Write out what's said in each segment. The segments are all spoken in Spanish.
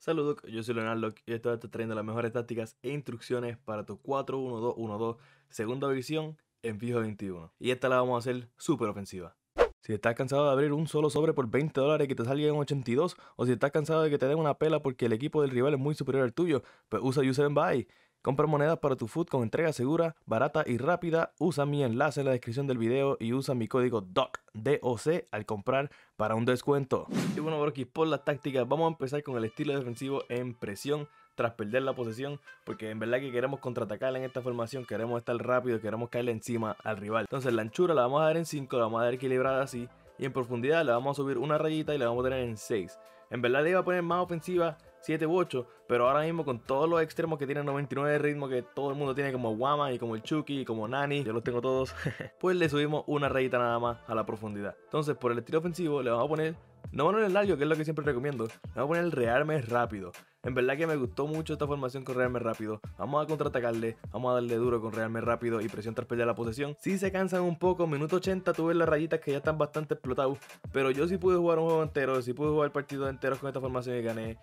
Saludos, yo soy Leonardo y estoy trayendo las mejores tácticas e instrucciones para tu 4-1-2-1-2 segunda versión en FIFA 21. Y esta la vamos a hacer súper ofensiva. Si estás cansado de abrir un solo sobre por $20 y que te salga en 82, o si estás cansado de que te den una pela porque el equipo del rival es muy superior al tuyo, pues usa U7Buy. Compra monedas para tu food con entrega segura, barata y rápida. Usa mi enlace en la descripción del video y usa mi código DOC al comprar para un descuento. Y bueno, por aquí por las tácticas, vamos a empezar con el estilo defensivo en presión tras perder la posesión, porque en verdad que queremos contraatacar en esta formación, queremos estar rápido, queremos caerle encima al rival. Entonces la anchura la vamos a dar en 5, la vamos a dar equilibrada así, y en profundidad le vamos a subir una rayita y la vamos a poner en 6. En verdad le iba a poner más ofensiva 7 u 8, pero ahora mismo con todos los extremos que tienen 99 de ritmo, que todo el mundo tiene como Wama y como el Chucky y como Nani, yo los tengo todos, pues le subimos una rayita nada más a la profundidad. Entonces por el estilo ofensivo le vamos a poner, no poner el largo, que es lo que siempre recomiendo, le vamos a poner el rearme rápido. En verdad que me gustó mucho esta formación con rearme rápido. Vamos a contraatacarle, vamos a darle duro con rearme rápido y presión tras perder la posesión. Si se cansan un poco, minuto 80 tuve las rayitas que ya están bastante explotados, pero yo sí pude jugar un juego entero, sí pude jugar partidos enteros con esta formación y gané.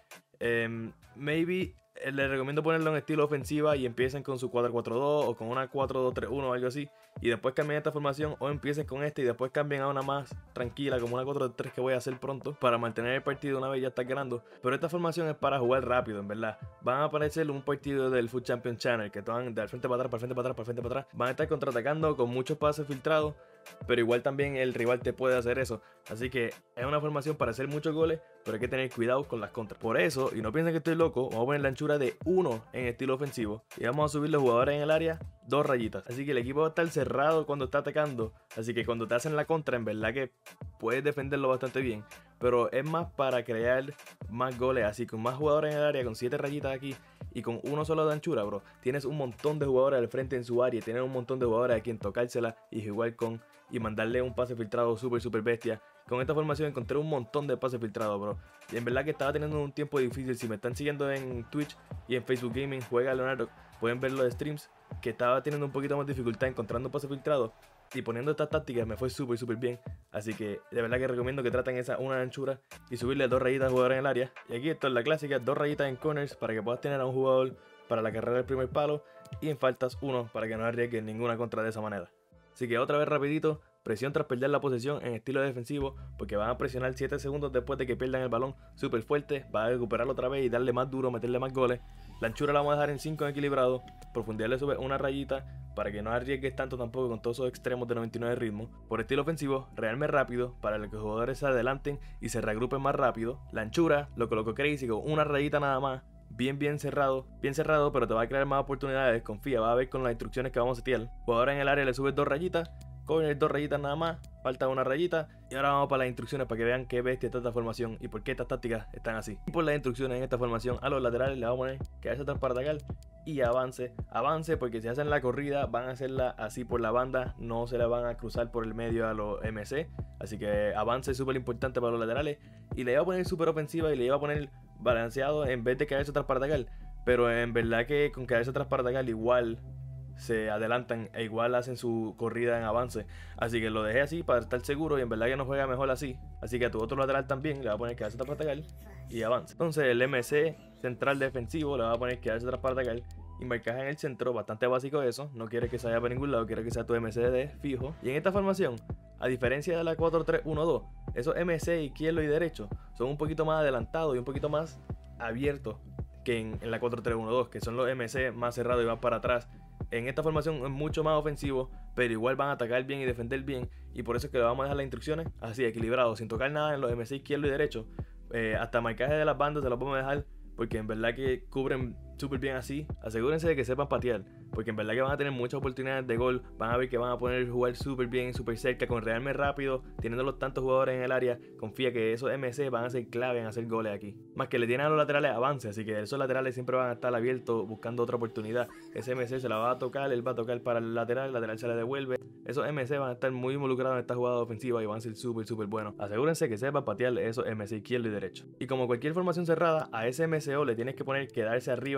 Maybe les recomiendo ponerlo en estilo ofensiva y empiecen con su 4-4-2 o con una 4-2-3-1 o algo así, y después cambien esta formación, o empiecen con este y después cambien a una más tranquila como una 4-3 que voy a hacer pronto para mantener el partido una vez ya está ganando. Pero esta formación es para jugar rápido, en verdad. Van a aparecer un partido del Foot Champion Channel que van de frente para atrás, para frente para atrás, para frente para atrás. Van a estar contraatacando con muchos pases filtrados, pero igual también el rival te puede hacer eso. Así que es una formación para hacer muchos goles, pero hay que tener cuidado con las contras. Por eso, y no piensen que estoy loco, vamos a poner la anchura de 1 en estilo ofensivo y vamos a subir los jugadores en el área 2 rayitas. Así que el equipo va a estar cerrado cuando está atacando, así que cuando te hacen la contra, en verdad que puedes defenderlo bastante bien, pero es más para crear más goles. Así con más jugadores en el área, con 7 rayitas aquí y con uno solo de anchura, bro, tienes un montón de jugadores al frente en su área, tienes un montón de jugadores a quien tocársela y jugar con y mandarle un pase filtrado súper bestia. Con esta formación encontré un montón de pases filtrados, bro, y en verdad que estaba teniendo un tiempo difícil. Si me están siguiendo en Twitch y en Facebook Gaming, Juega Leonardo, pueden ver los streams, que estaba teniendo un poquito más dificultad encontrando pases filtrados, y poniendo estas tácticas me fue súper bien. Así que de verdad que recomiendo que traten esa una anchura y subirle 2 rayitas a jugador en el área. Y aquí esto es la clásica, 2 rayitas en corners para que puedas tener a un jugador para la carrera del primer palo, y en faltas 1 para que no arriesgues ninguna contra de esa manera. Así que otra vez rapidito, presión tras perder la posesión en estilo defensivo, porque van a presionar 7 segundos después de que pierdan el balón súper fuerte, van a recuperarlo otra vez y darle más duro, meterle más goles. La anchura la vamos a dejar en 5 en equilibrado, profundidad le sube una rayita para que no arriesgues tanto tampoco con todos esos extremos de 99 de ritmo. Por estilo ofensivo, rearme rápido para que los jugadores se adelanten y se reagrupen más rápido. La anchura lo coloco crazy con una rayita nada más, bien cerrado, pero te va a crear más oportunidades, confía, va a ver con las instrucciones que vamos a setear. Ahora en el área le subes 2 rayitas, corner 2 rayitas nada más, falta una rayita, y ahora vamos para las instrucciones para que vean qué bestia está esta formación y por qué estas tácticas están así. Y por las instrucciones en esta formación, a los laterales le vamos a poner quedarse atrás para atacar y avance, porque si hacen la corrida van a hacerla así por la banda, no se la van a cruzar por el medio a los MC, así que avance es súper importante para los laterales. Y le iba a poner súper ofensiva y le iba a poner balanceado en vez de caerse atrás para atacar, pero en verdad que con caerse atrás para atacar igual se adelantan e igual hacen su corrida en avance, así que lo dejé así para estar seguro, y en verdad que no juega mejor así. Así que a tu otro lateral también le va a poner quedarse atrás para atacar y avance. Entonces el MC central defensivo le va a poner quedarse atrás para atacar y marcaje en el centro, bastante básico eso, no quiere que se vaya para ningún lado, quiere que sea tu MCD fijo. Y en esta formación, a diferencia de la 4-3-1-2, esos MC izquierdo y derecho son un poquito más adelantados y un poquito más abiertos que en la 4-3-1-2, que son los MC más cerrados y van para atrás. En esta formación es mucho más ofensivo, pero igual van a atacar bien y defender bien, y por eso es que le vamos a dejar las instrucciones así, equilibrados, sin tocar nada en los MC izquierdo y derecho. Hasta marcaje de las bandas se los vamos a dejar, porque en verdad que cubren súper bien así. Asegúrense de que sepan patear, porque en verdad que van a tener muchas oportunidades de gol. Van a ver que van a poder jugar súper bien, súper cerca, con rearme rápido, teniendo los tantos jugadores en el área. Confía que esos MC van a ser clave en hacer goles aquí. Más que le tienen a los laterales avance, así que esos laterales siempre van a estar abiertos buscando otra oportunidad. Ese MC se la va a tocar, él va a tocar para el lateral se le devuelve. Esos MC van a estar muy involucrados en esta jugada ofensiva y van a ser súper buenos. Asegúrense que sepan patear esos MC izquierdo y derecho. Y como cualquier formación cerrada, a ese MCO le tienes que poner quedarse arriba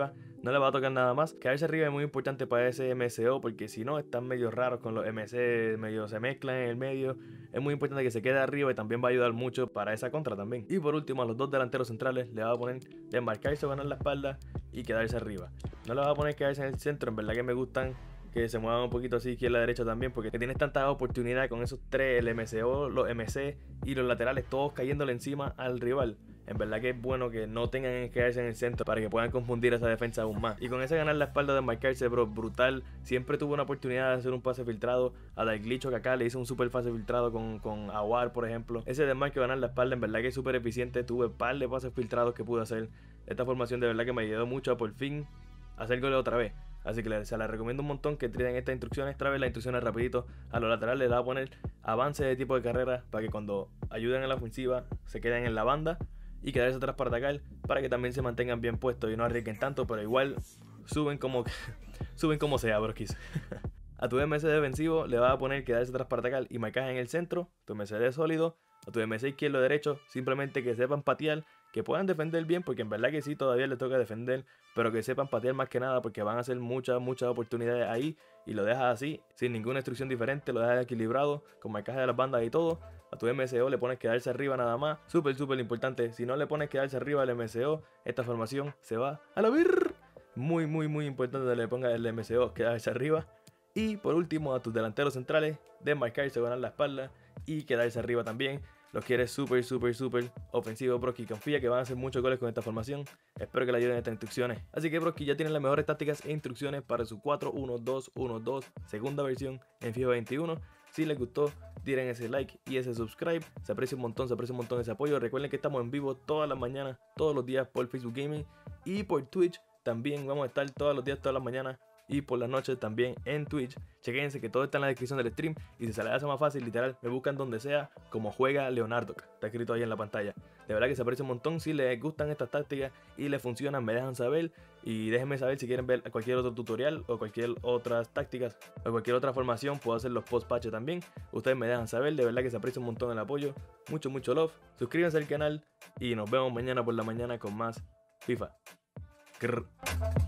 arriba no le va a tocar nada más. Quedarse arriba es muy importante para ese MCO, porque si no están medio raros con los MC, medio se mezclan en el medio. Es muy importante que se quede arriba y también va a ayudar mucho para esa contra también. Y por último, a los dos delanteros centrales le va a poner de embarcarse o ganar la espalda y quedarse arriba. No le va a poner quedarse en el centro, en verdad que me gustan que se muevan un poquito así izquierda a derecha también, porque tienes tantas oportunidades con esos tres, el MCO, los MC y los laterales, todos cayéndole encima al rival. En verdad que es bueno que no tengan que quedarse en el centro para que puedan confundir esa defensa aún más. Y con ese ganar la espalda de marcarse, bro, brutal. Siempre tuvo una oportunidad de hacer un pase filtrado a Dalglish, que acá le hizo un super pase filtrado con Aouar, por ejemplo. Ese desmarque ganar la espalda, en verdad que es súper eficiente. Tuve un par de pases filtrados que pude hacer. Esta formación de verdad que me ayudó mucho a por fin hacer goles otra vez. Así que se la recomiendo un montón que tiren estas instrucciones. Trae las instrucciones rapidito. A los laterales le va a poner avance de tipo de carrera para que cuando ayuden en la ofensiva se queden en la banda y quedarse atrás para atacar, para que también se mantengan bien puestos y no arriesguen tanto, pero igual suben como sea, broquis. A tu MC defensivo le va a poner quedarse atrás para atacar y marcar en el centro. Tu MC de sólido. A tu MC izquierdo derecho, simplemente que sepan patear, que puedan defender bien, porque en verdad que sí, todavía les toca defender, pero que sepan patear más que nada, porque van a hacer muchas oportunidades ahí, y lo dejas así, sin ninguna instrucción diferente, lo dejas equilibrado, con marcaje de las bandas y todo. A tu MCO le pones quedarse arriba nada más, súper importante. Si no le pones quedarse arriba al MCO, esta formación se va a la vir. Muy importante que le pongas el MCO quedarse arriba. Y por último, a tus delanteros centrales, desmarcarse, ganar la espalda y quedarse arriba también. Los quieres súper ofensivo, Broski. Confía que van a hacer muchos goles con esta formación. Espero que le ayuden estas instrucciones. Así que, Broski, ya tienen las mejores tácticas e instrucciones para su 4-1-2-1-2 segunda versión en FIFA 21. Si les gustó, tiren ese like y ese subscribe. Se aprecia un montón ese apoyo. Recuerden que estamos en vivo todas las mañanas, todos los días por Facebook Gaming y por Twitch. También vamos a estar todos los días, todas las mañanas y por las noches también en Twitch. Chequense que todo está en la descripción del stream, y si se les hace más fácil, literal, me buscan donde sea como Juega Leonardo, está escrito ahí en la pantalla. De verdad que se aprecia un montón. Si les gustan estas tácticas y les funcionan, me dejan saber, y déjenme saber si quieren ver cualquier otro tutorial o cualquier otras tácticas o cualquier otra formación. Puedo hacer los post patches también, ustedes me dejan saber. De verdad que se aprecia un montón el apoyo, mucho love. Suscríbanse al canal y nos vemos mañana por la mañana con más FIFA. Grr.